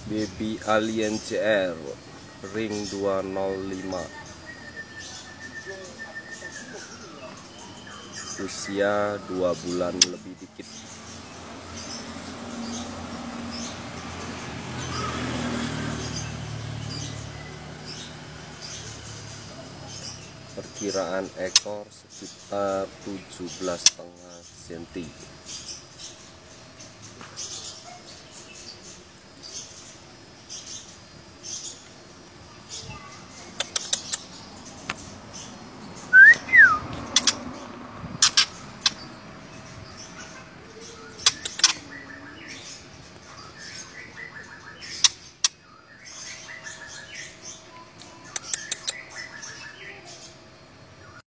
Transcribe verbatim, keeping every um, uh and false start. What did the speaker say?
Baby Alien C R ring dua nol lima, usia dua bulan lebih dikit. Perkiraan ekor sekitar tujuh belas koma lima sentimeter.